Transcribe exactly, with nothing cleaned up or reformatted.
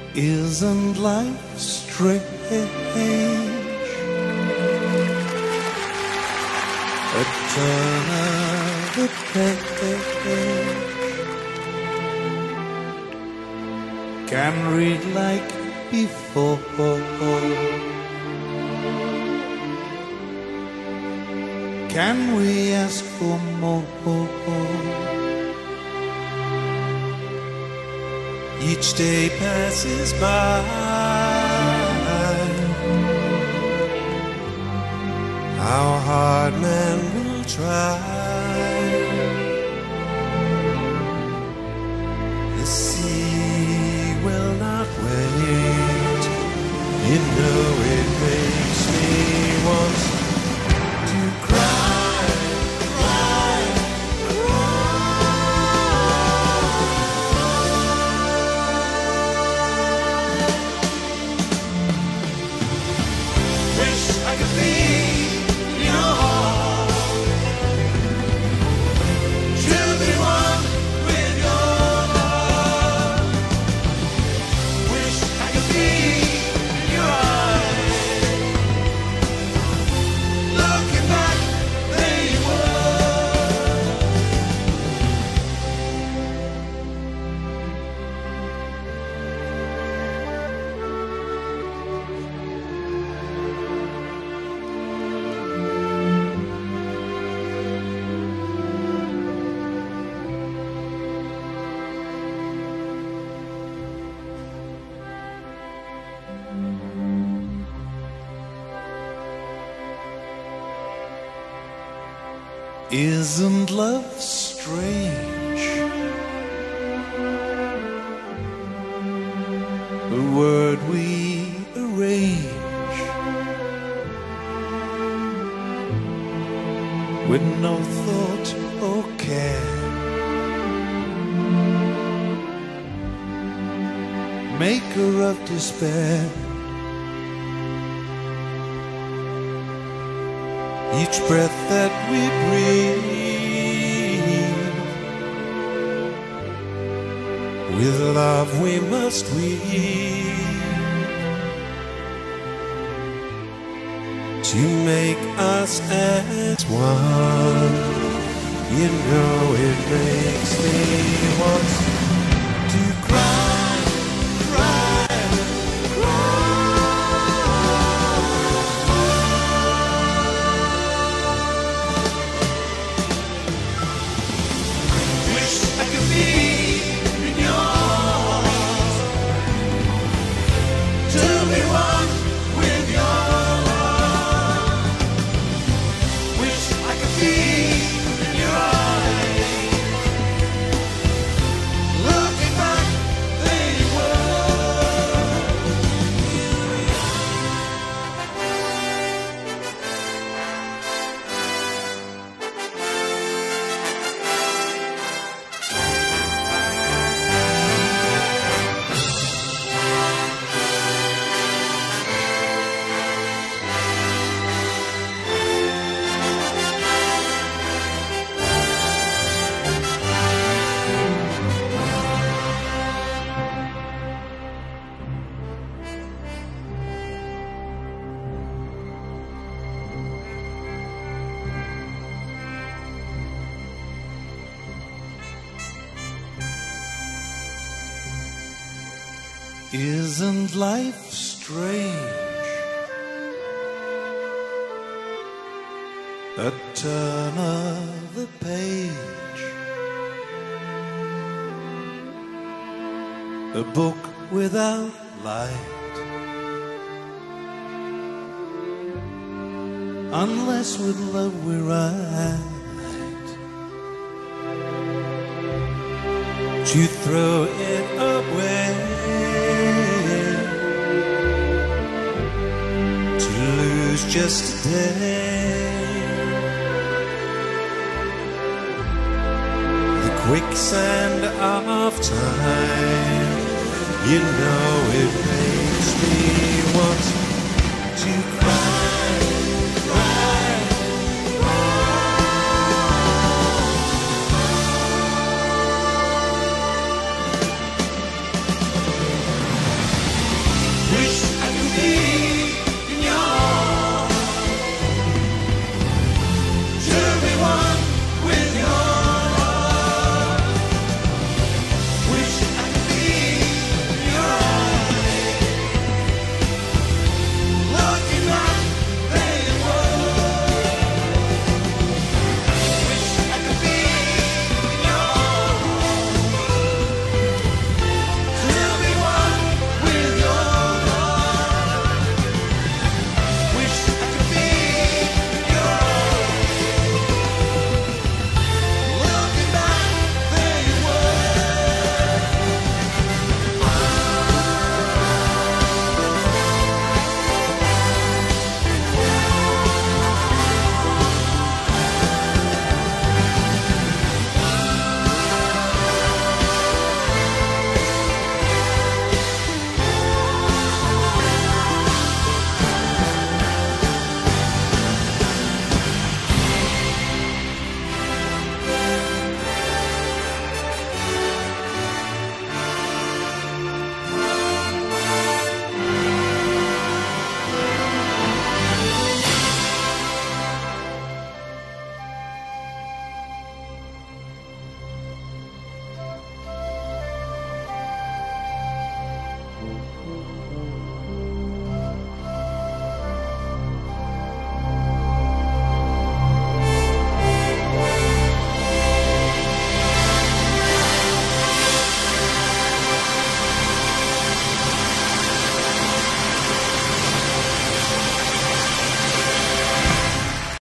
Isn't life strange? A turn of the page. Can read like before. Can we ask for more? Each day passes by. How hard man will try. The sea will not wait. You know it makes me want to cry, cry, cry. Wish I could be your heart, to be one with your love. Wish I could be in your eyes. Looking back, there you Isn't love strange? The word we arrange with no thought or care, maker of despair. Each breath that we breathe, with love we must weave, to make us as one. You know it makes me want to cry, cry, cry. I could be in yours, to be one with your love. Wish I could be in your eyes. Looking back, there you Isn't life strange? A turn of the page, a book without light, unless with love we write. To throw it away, to lose just a day, the quicksand of time. You know it makes me want to cry.